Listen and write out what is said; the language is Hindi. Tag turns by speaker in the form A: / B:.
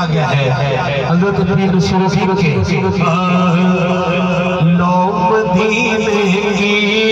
A: आ गया है हजरत पीर सुरफी के लो मदीने की